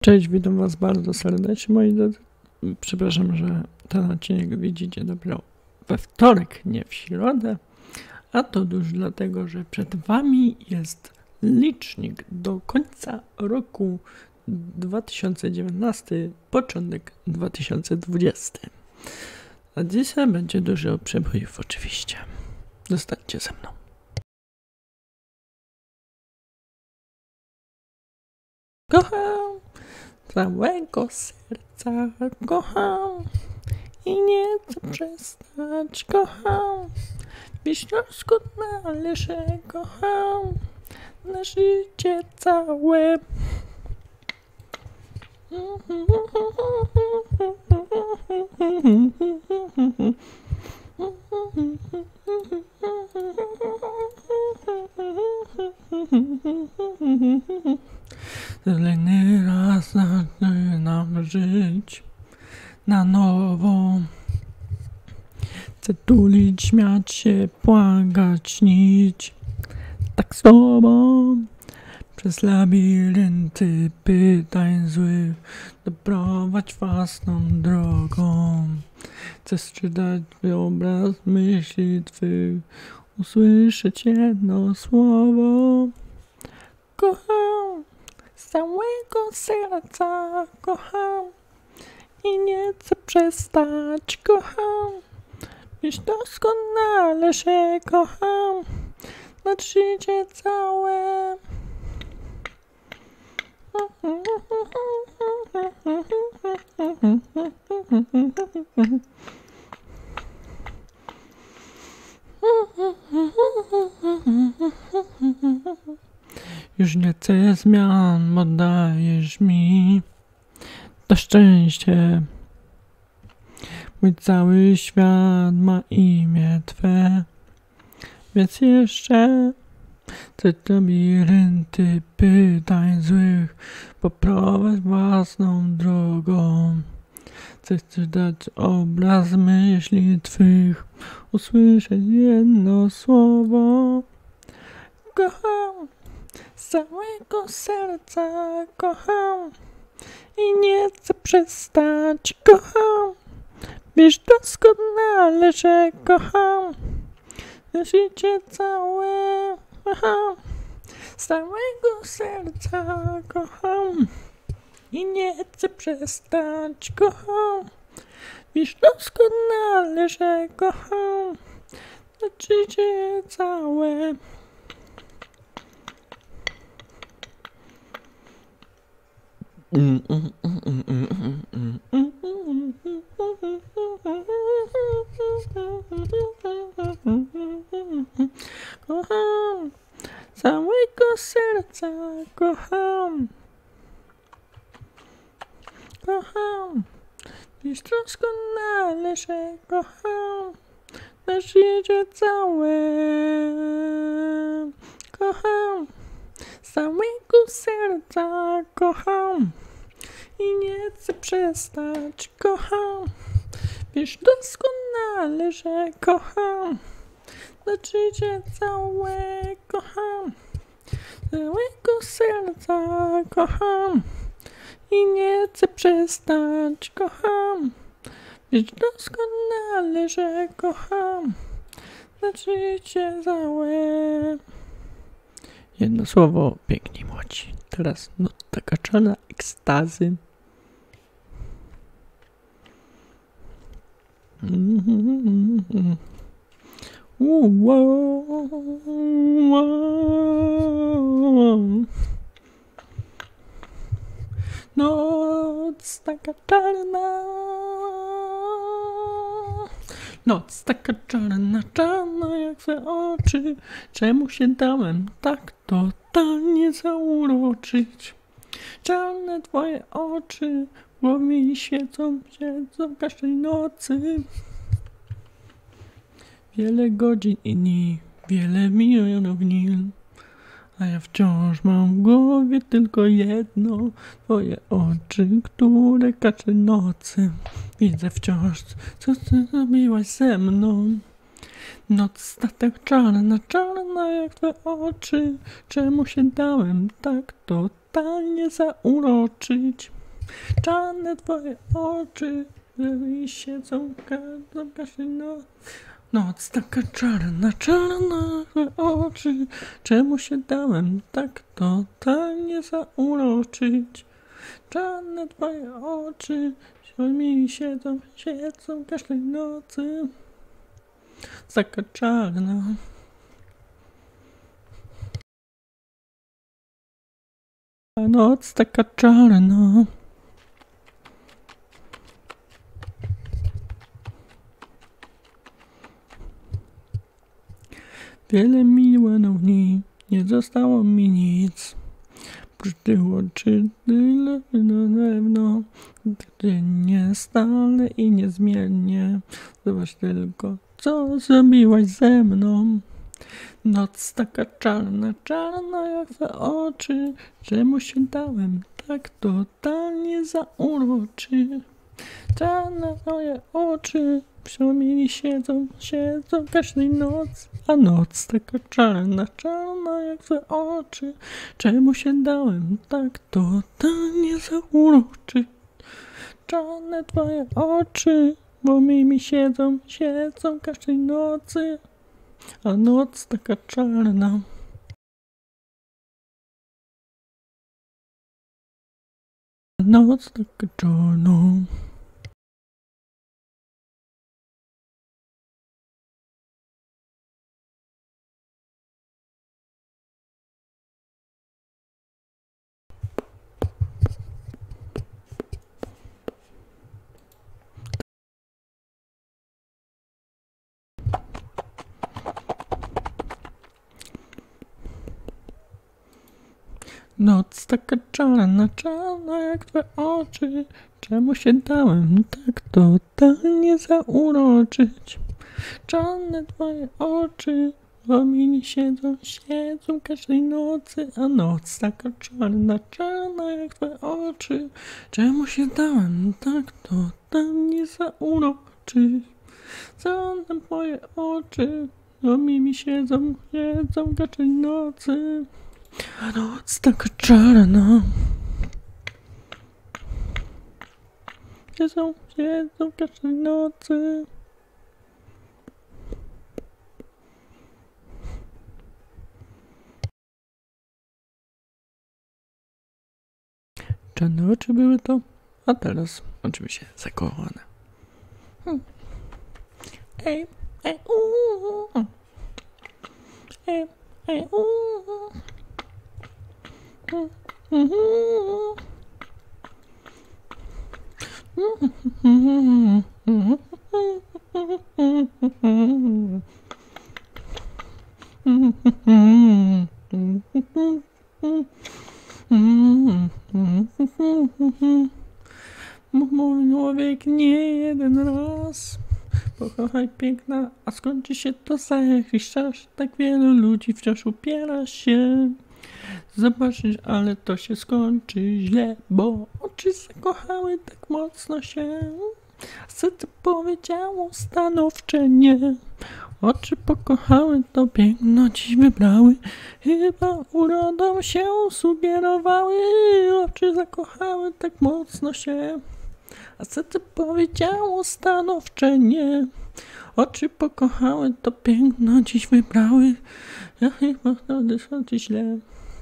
Cześć, witam was bardzo serdecznie, moi drodzy. Przepraszam, że ten odcinek widzicie dopiero we wtorek, nie w środę. A to już dlatego, że przed wami jest licznik do końca roku 2019, początek 2020. A dzisiaj będzie dużo przebojów oczywiście. Zostańcie ze mną. Kocham, całego serca kocham i nie chcę przestać, kocham. Wiśniowsku należy, kocham, na życie całe. Kolejny raz zaczynam żyć na nowo. Chcę tulić, śmiać się, płakać, śnić tak sobą. Przez labirynty pytań złych doprowadź własną drogą. Chcę czytać obraz myśli twych, usłyszeć jedno słowo. Kocham, z całego serca kocham i nie chcę przestać, kocham. Wiesz doskonale, że kocham na życie całe. Już nie chcę zmian, bo dajesz mi to szczęście. Mój cały świat ma imię Twe, więc jeszcze chcę labirynty pytań złych poprowadź własną drogą. Chcę czytać obraz myśli Twych, usłyszeć jedno słowo. Kocham, z całego serca kocham i nie chcę przestać, kocham. Wiesz doskonale, że kocham na życie całe, kocham. Z całego serca kocham i nie chcę przestać, kocham. Wiesz doskonale, że kocham na życie całe. Kocham, całego serca kocham. Kocham, wiesz doskonale, że kocham na życie całe. Kocham, z całego serca kocham i nie chcę przestać, kocham. Wiesz doskonale, że kocham na życie całe, kocham. Całego serca kocham i nie chcę przestać, kocham. Wiesz doskonale, że kocham na życie całe. Jedno słowo, piękni młodzi. Teraz taka czarna ekstazy. Noc taka czarna. Noc taka czarna, czarna jak twe oczy. Czemu się dałem tak totalnie zauroczyć? Czarne twoje oczy w głowie świecą każdej nocy. Wiele godzin i dni, wiele milionów dni, a ja wciąż mam w głowie tylko jedno. Twoje oczy, które każdej nocy widzę wciąż, co ty zrobiłaś ze mną. Noc tak czarna, czarna jak twe oczy. Czemu się dałem tak totalnie totalnie zauroczyć. Czarne twoje oczy, mi siedzą każdy noc taka czarna, czarna twoje oczy. Czemu się dałem tak totalnie zauroczyć? Czarne twoje oczy, mi siedzą każdej nocy. Taka czarna. A noc taka czarna. Wiele minęło dni, nie zostało mi nic. Przytyło czy tyle na pewno, dziennie, stale i niezmiennie. Zobacz tylko, co zrobiłaś ze mną. Noc taka czarna, czarna jak twoje oczy. Czemu się dałem tak totalnie zauroczyć? Czarne twoje oczy, przynajmniej siedzą każdej nocy. A noc taka czarna, czarna jak twoje oczy. Czemu się dałem tak totalnie zauroczyć? Czarne twoje oczy, bo mi siedzą każdej nocy. A noc taka czarna. Noc taka czarna. Noc taka czarna, czarna jak twoje oczy. Czemu się dałem tak totalnie zauroczyć? Czarne twoje oczy, bo mi siedzą każdej nocy. A noc taka czarna, czarna jak twoje oczy. Czemu się dałem tak totalnie zauroczyć? Czarne twoje oczy, bo mi siedzą każdej nocy. A noc taka czarna. Siedzą każdej nocy. Czarne oczy były to, a teraz oczywiście zakochane. Ej, ej, Mówił wiek nie jeden raz. Pokochaj piękna, a skończy się to za jakiś czas. Tak wielu ludzi wciąż upiera się zobaczyć, ale to się skończy źle, bo oczy zakochały tak mocno się. Serce powiedziało stanowcze nie. Oczy pokochały to piękno, dziś wybrały. Chyba urodą się sugerowały. Oczy zakochały tak mocno się. A serce powiedziało stanowcze nie. Oczy pokochały to piękno, dziś wybrały. Ja chyba to źle.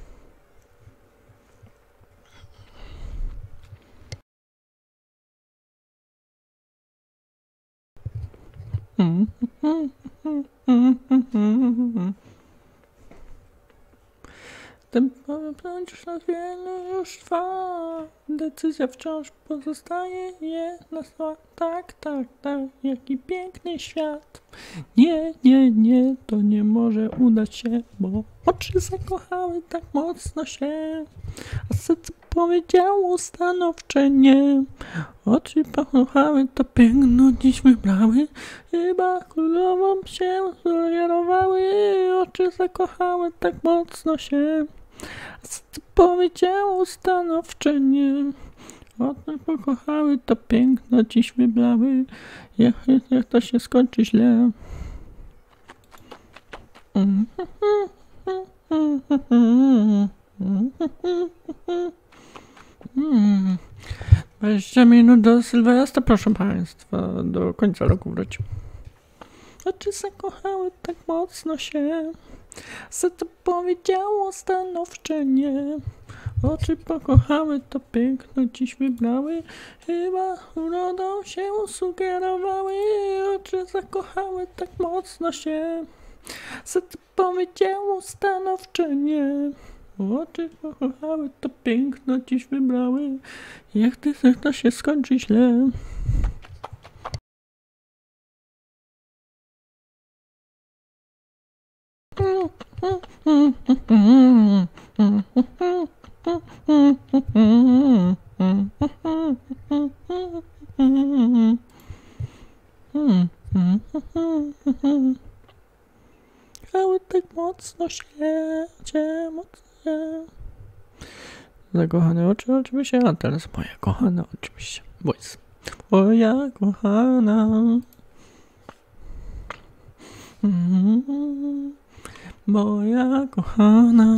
Ten wciąż nas wiele już trwa. Decyzja wciąż pozostaje jedna zła. Tak, jaki piękny świat. Nie, to nie może udać się, bo oczy zakochały tak mocno się. A serce powiedziało stanowcze nie. Oczy pokochały to piękno, dziś wybrały. Chyba królową się sugerowały. Oczy zakochały tak mocno się. A serce powiedziało stanowcze nie. Oczy pokochały to piękno, dziś wybrały. Jak to się skończy źle. 20 minut do Sylwestra, proszę państwa, do końca roku wrócił. Oczy zakochały tak mocno się, serce powiedziało stanowcze nie. Oczy pokochały, to piękno dziś wybrały, chyba urodą się sugerowały. Oczy zakochały tak mocno się, serce powiedziało stanowcze nie. Oczy pokochały, to piękno dziś wybrały, jak ty to się skończy źle. Ale tak mocno się, zakochane oczy oczywiście, a teraz moja kochana oczywiście. Voice. Moja kochana. Moja kochana.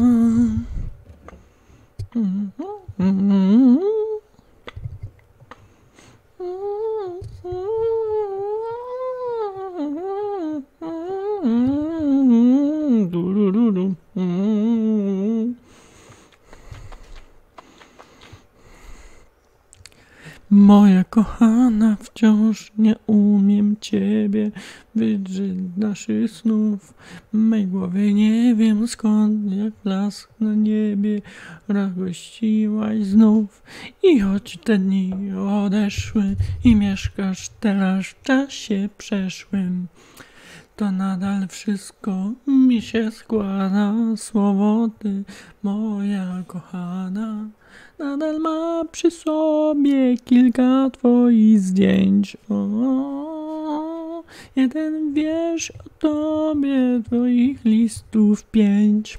Moja kochana, wciąż nie umiem ciebie wydrzeć z naszych snów. W mej głowie nie wiem skąd, jak blask na niebie, radościłaś znów. I choć te dni odeszły i mieszkasz teraz w czasie przeszłym, to nadal wszystko mi się składa. Słowo ty, moja kochana, nadal ma przy sobie kilka twoich zdjęć. O, jeden wiersz o tobie, twoich listów 5.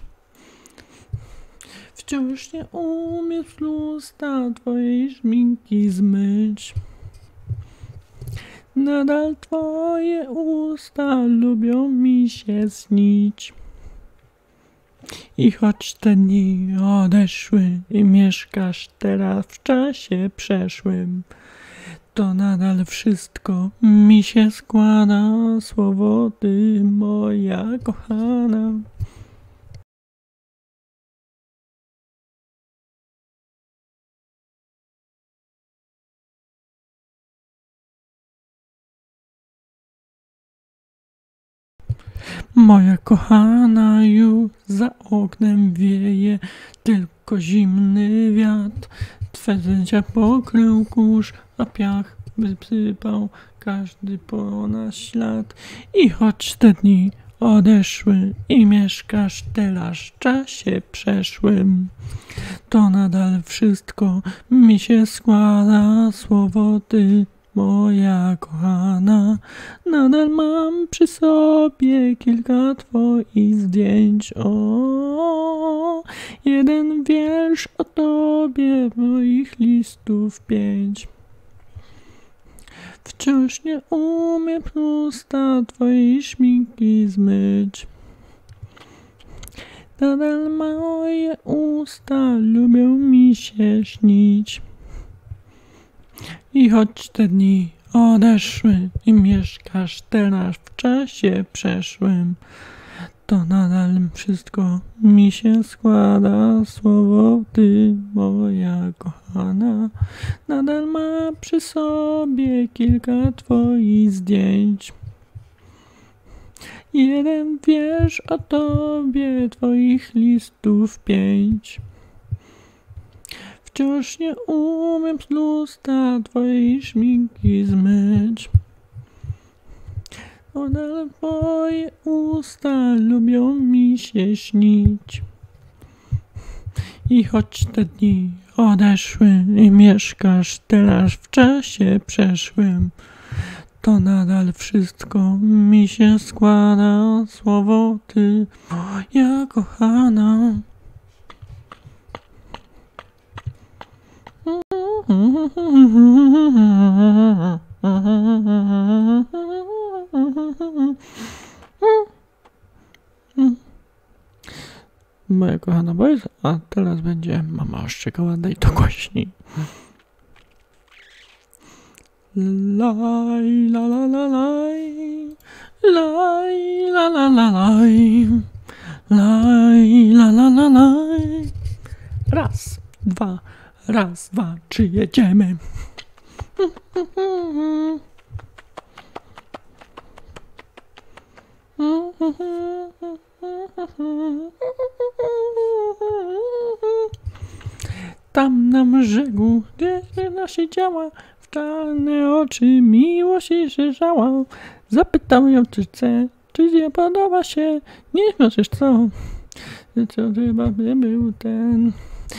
Wciąż nie umiem z lusta twojej szminki zmyć. Nadal twoje usta lubią mi się śnić. I choć te dni odeszły i mieszkasz teraz w czasie przeszłym, to nadal wszystko mi się składa. Słowo ty, moja kochana. Moja kochana, już za oknem wieje tylko zimny wiatr. Twe zdjęcia pokrył kurz, a piach wysypał każdy po nas ślad. I choć te dni odeszły i mieszkasz teraz w czasie przeszłym, to nadal wszystko mi się składa. Słowo ty, moja kochana, nadal mam przy sobie kilka twoich zdjęć. O, jeden wiersz o tobie, moich listów 5. Wciąż nie umiem usta twojej szminki zmyć. Nadal moje usta lubią mi się śnić. I choć te dni odeszły i mieszkasz teraz w czasie przeszłym, to nadal wszystko mi się składa. Słowo ty, moja kochana, nadal ma przy sobie kilka twoich zdjęć. Jeden wiersz o tobie, twoich listów 5. Wciąż nie umiem z lusta twojej szminki zmyć. Nadal twoje usta lubią mi się śnić. I choć te dni odeszły i mieszkasz teraz w czasie przeszłym, to nadal wszystko mi się składa. Słowo ty, moja kochana. Moja kochana Voice, A teraz będzie mama oszczekała, daj to głośniej. Laj, la la la laj, laj, la la la laj, laj, la la la laj. Raz, dwa, trzy, jedziemy. Tam na brzegu, gdzie ona siedziała, w czarne oczy miłość jej szerzała. Zapytał ją, czy chce, czy nie podoba się, nie możesz co. Co chyba by był ten.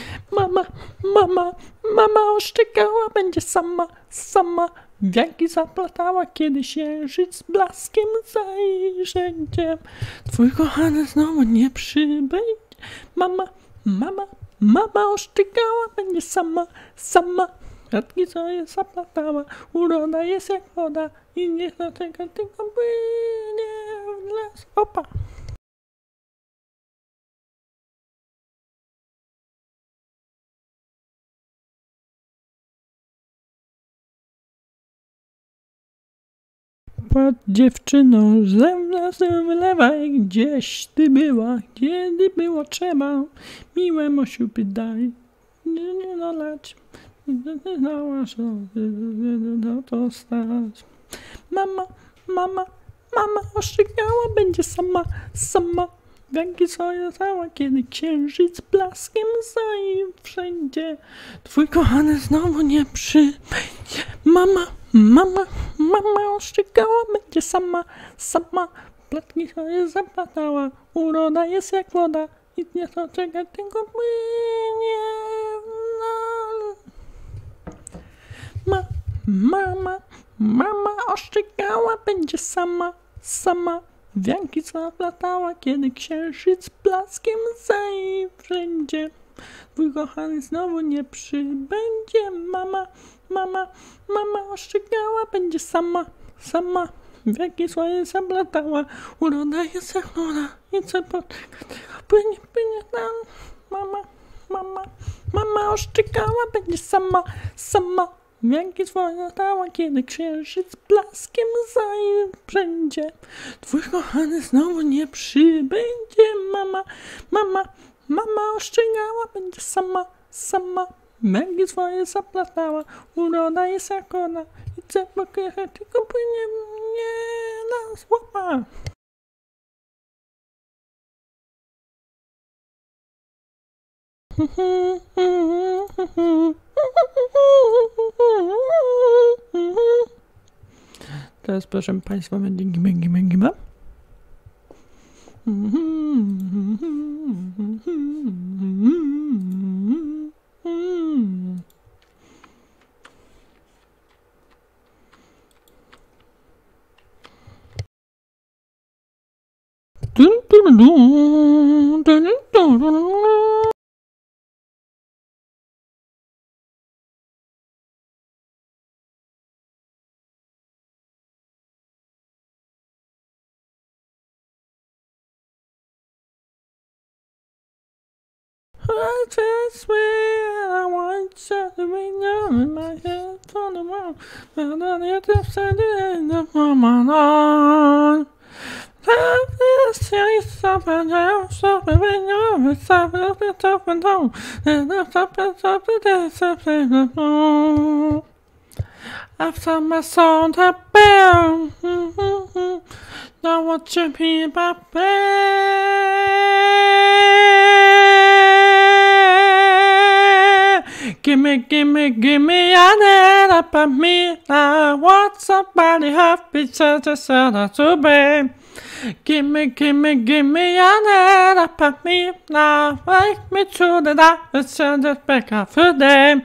Mama oszczekała, będzie sama. Wianki zaplatała, kiedy księżyc z blaskiem zajrzędzie. Twój kochany znowu nie przybędzie. Mama oszczekała, będzie sama. Kwiatki sobie zaplatała, uroda jest jak woda i niech do tego tylko płynie w las. Opa! Patrz dziewczyno, ze mną wylewaj, gdzieś ty była, kiedy było trzeba, miłemu siupy daj, nie nalać, znała, że to stać. Mama oszczekała, będzie sama, wianki sobie cała, kiedy księżyc blaskiem zajmie wszędzie. Twój kochany znowu nie przybędzie. Mama oszczekała, będzie sama. Platki sobie zaplatała, uroda jest jak woda i nie to czeka, tylko płynie Mama oszczekała, będzie sama. Wianki zaplatała, kiedy księżyc blaskiem zajmie wszędzie. Twój kochany znowu nie przybędzie. Mama oszczekała, będzie sama. Wianki swoje zaplatała, uroda jest jak woda i co płynie tam. Mama oszczekała, będzie sama. Wianki swoje zaplatała, kiedy księżyc blaskiem zajmie wszędzie. Twój kochany znowu nie przybędzie. Mama oszczekała, będzie sama. Wianki swoje zaplatała, uroda jest jak woda i co pokrycha, tylko płynie mnie na słowa. Teraz proszę Państwa, będzie gima. I just swear I want something in my head from the world, but on the other side of the on. Love is something else, something when you're something tough and down, and something after my song to bell, now what you mean by Gimme an up at me. I want somebody happy to sell to be. Gimme an up at me. Now take me to the dark, send it back up for them.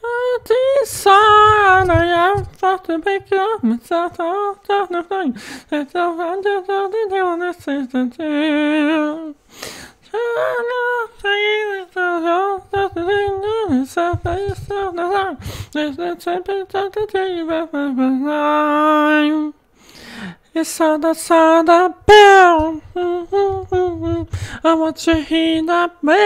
this song, I am supposed to pick up myself off the thing. It's a wonder that they don't assist the jail. It's on the bell. I want to hear that bell.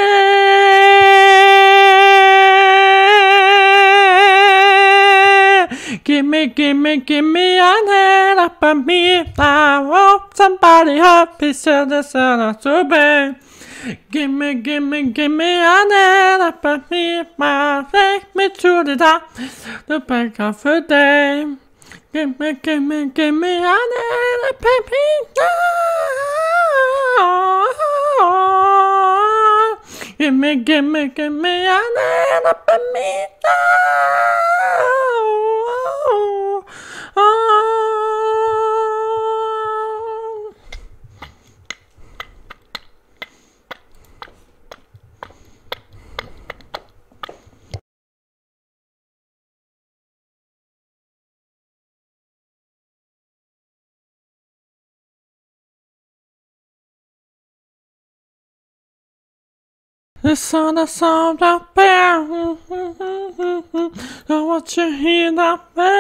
Give me an head up on me. I hope somebody happy so the sun to bed. Give me an head up on me. Take me to the top, the back of the day. Give me an head up on me. Give me an head up on me. It's on the sound of bell. I want to hear that bell.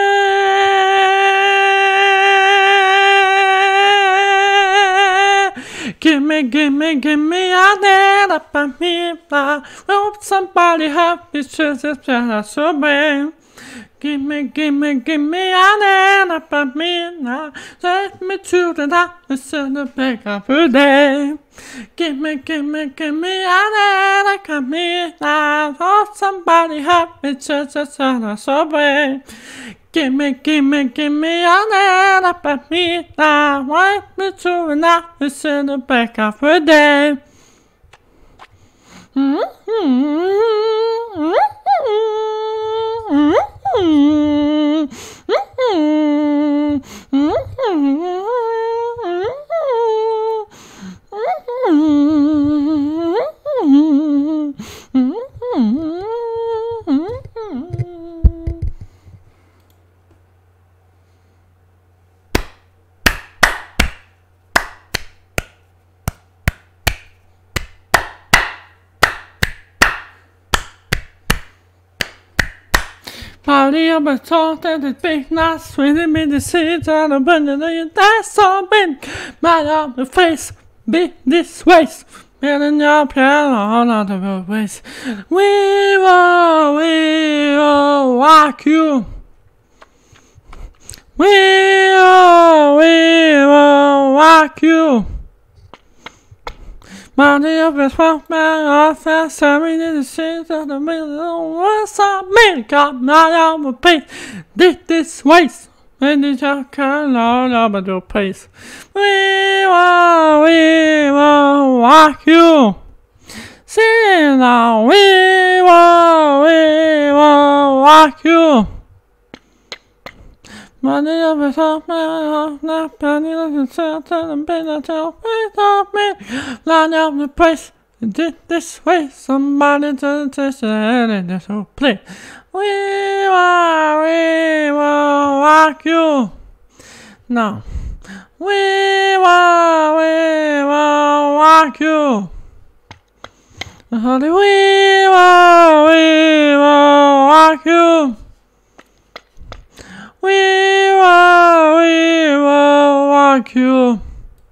Give me a net up on me. I hope somebody happy to the so bad. Give me a net up on me. Now take me to the darkness in the back of the day. Give me a net up on me. Now hope somebody happy to the so bad. Give me a net up on me. Now wipe me to the darkness in the back of the day. Party of a talk that is big, not swinging me the seeds on a bundle of your that's so big. My on the face, be this waste. Building your piano on other ways. We will rock you. We will rock you. Money of a swamp man off that sorry in the seeds of the middle. What's up, me? Got my on the pace. Did this waste. When did you come all over the place? We will rock you. Sing now, we will rock you. Money of a top man off that penny of the south and been a tell wait of me. Line up the place. Did this way. Somebody to test it and this whole play. We will rock you. Now. We will rock you. Honey, we will rock you. We will rock you.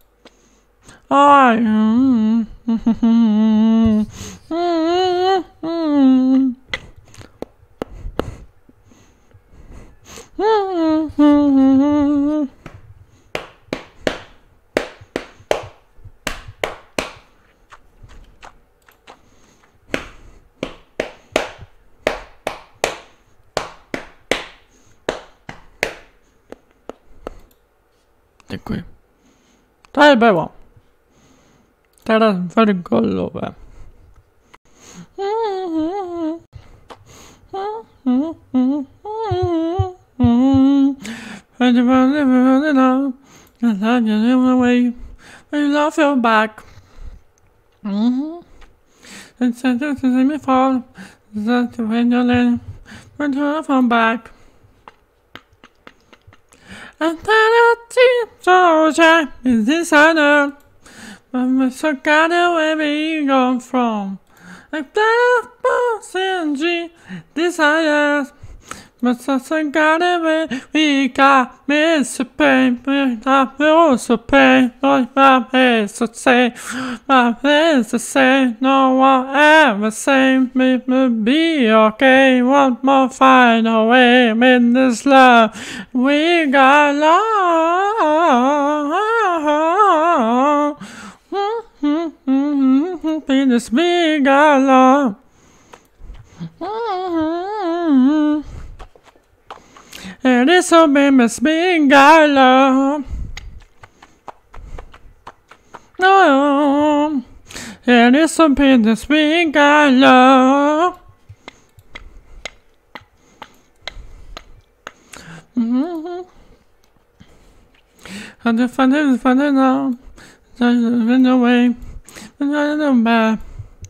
Dziękuję. To było. Teraz wergolowe. Away. We love your back. And send it to me fall. That when you're my telephone back. And then I see soldier is designer. I'm so kind of where we go from. Like that boss and G desires. But so kind of where we got Mr. Pain. I also pay. Like my face to say. My face to say. No one ever say me be okay. One more find a way in this love. We got love. In this big love. And it's so big, Miss Big love. No, and it's so big, this big love. And the fun is fun now. In the way, and I don't know bad.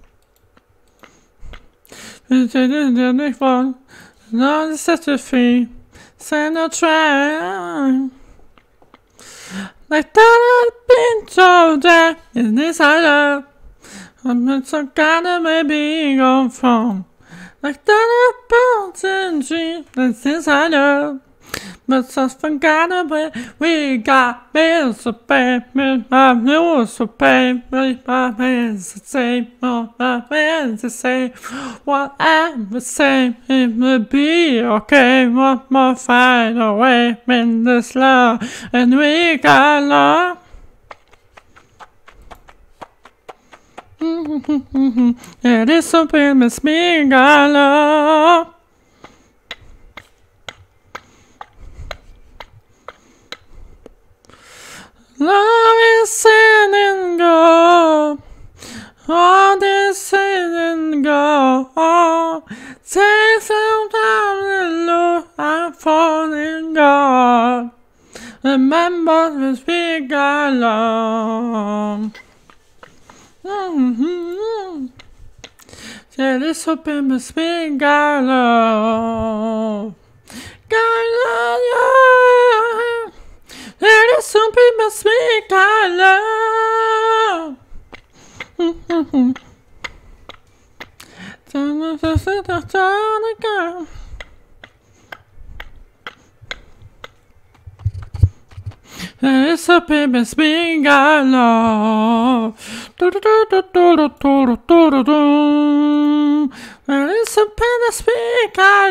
It's the next one. Now it's such a free. Send a try. Like that I've been told that in this I love. I'm some kind of maybe gone from. Like that I've bounced and dreamed that since I love. But some kind of way we got bills to pay. My news to pay. My hands to say. My hands to say. What I'm the same. It will be okay. One more find a way in this love. And we got love. It is so big, Miss Me got love. Love is sin and go. All this sin and go. Oh, take some time to look. I'm falling God. Remember this big God love. Yeah, this open this big God love. God love you. There is some people speak I love. There is some people speak I love. There is some people speak I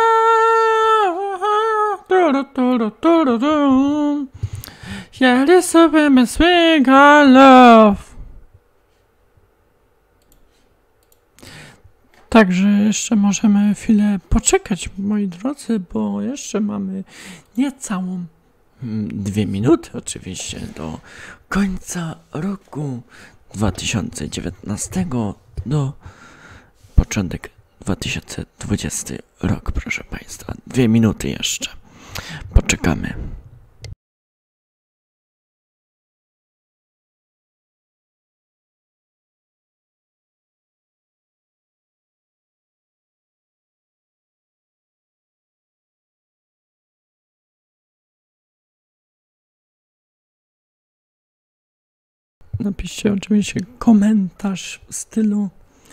love. Yeah, this is my swing I love. Także jeszcze możemy chwilę poczekać, moi drodzy, bo jeszcze mamy niecałą 2 minuty oczywiście do końca roku 2019 do początek 2020 rok, proszę Państwa. 2 minuty jeszcze. Poczekamy. Napiszcie oczywiście komentarz w stylu,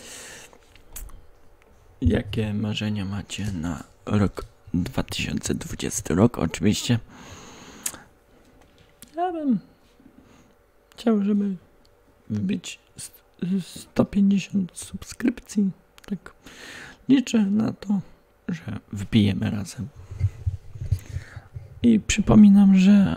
jakie marzenia macie na rok 2020 rok. Oczywiście ja bym chciał, żeby wbić 150 subskrypcji. Tak liczę na to, że wbijemy razem. I przypominam, że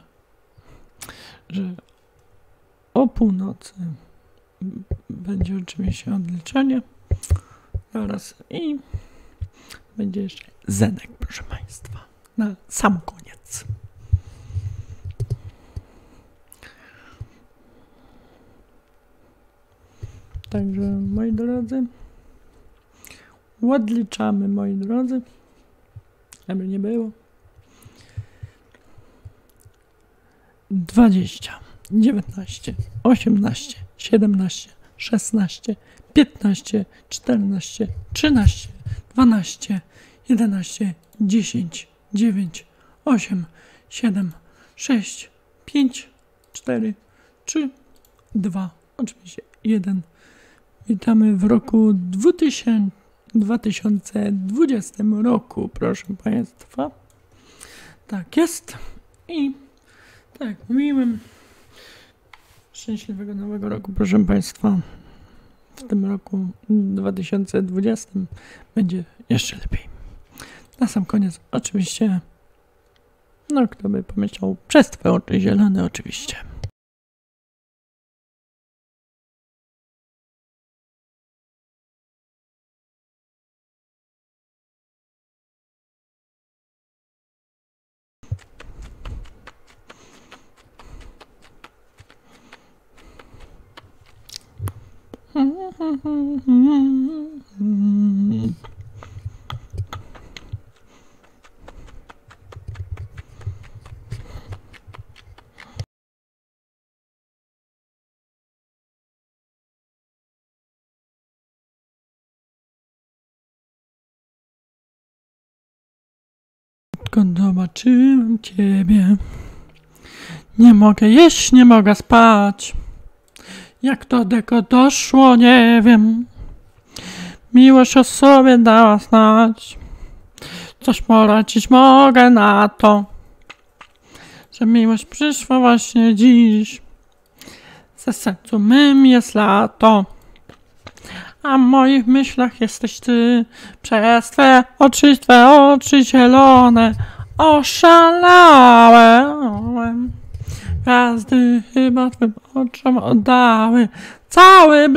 o północy będzie oczywiście odliczenie oraz i będzie jeszcze Zenek, proszę Państwa, na sam koniec. Także, moi drodzy, odliczamy, moi drodzy, żeby nie było. 20, 19, 18, 17, 16, 15, 14, 13, 12, 11, 10, 9, 8, 7, 6, 5, 4, 3, 2, oczywiście 1. Witamy w roku 2020 roku, proszę Państwa. Tak jest. I tak, mówiłem, szczęśliwego nowego roku, proszę Państwa. W tym roku 2020 będzie jeszcze lepiej. Na sam koniec oczywiście, no kto by pomyślał, przez Twe oczy zielone oczywiście. Odkąd zobaczyłem Ciebie, nie mogę jeść, nie mogę spać. Jak to deko doszło, nie wiem. Miłość o sobie dała znać. Coś poradzić mogę na to, że miłość przyszła właśnie dziś. Ze sercu mym jest lato, a w moich myślach jesteś Ty. Przez Twe oczy zielone oszalałem. Gwiazdy chyba Twym oczom oddały cały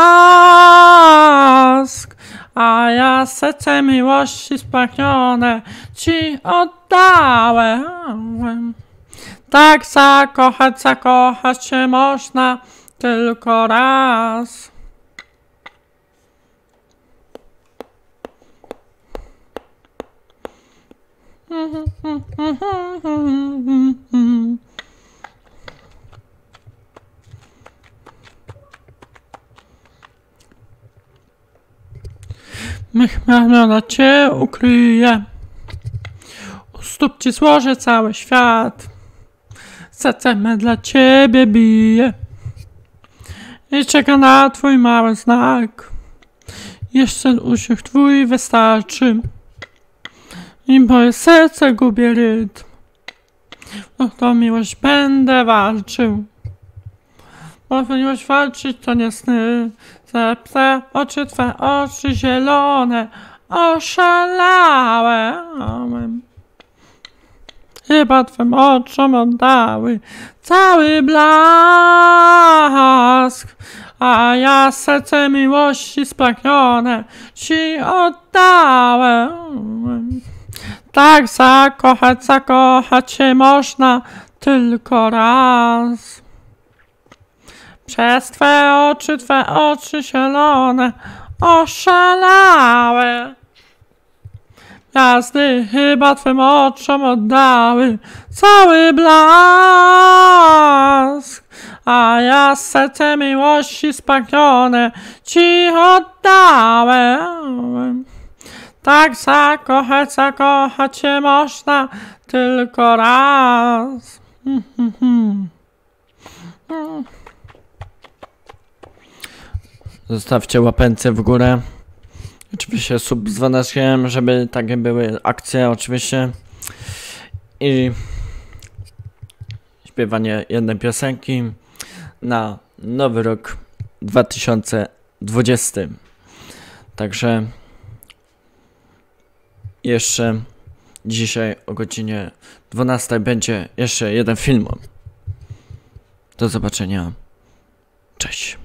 blask, a ja serce miłości spragnione Ci oddałem. Tak zakochać się można tylko raz. Mych ramiona Cię ukryje, u stóp Ci złożę cały świat. Serce me dla Ciebie bije i czeka na Twój mały znak. Jeszcze uśmiech Twój wystarczy i moje serce gubi rytm. O to miłość będę walczył, bo miłość walczyć to nie sny. Te oczy Twe oczy zielone oszalałem. Chyba Twym oczom oddały cały blask, a ja serce miłości spragnione Ci oddałem. Tak zakochać się można tylko raz. Przez Twe oczy zielone oszalałe. Gwiazdy chyba Twym oczom oddały cały blask, a ja serce miłości spragnione Ci oddałem. Tak zakochać się można tylko raz. Zostawcie łapęce w górę. Oczywiście sub z dzwoneczkiem, żeby takie były akcje oczywiście. I śpiewanie jednej piosenki na nowy rok 2020. Także jeszcze dzisiaj o godzinie 12 będzie jeszcze jeden film. Do zobaczenia. Cześć.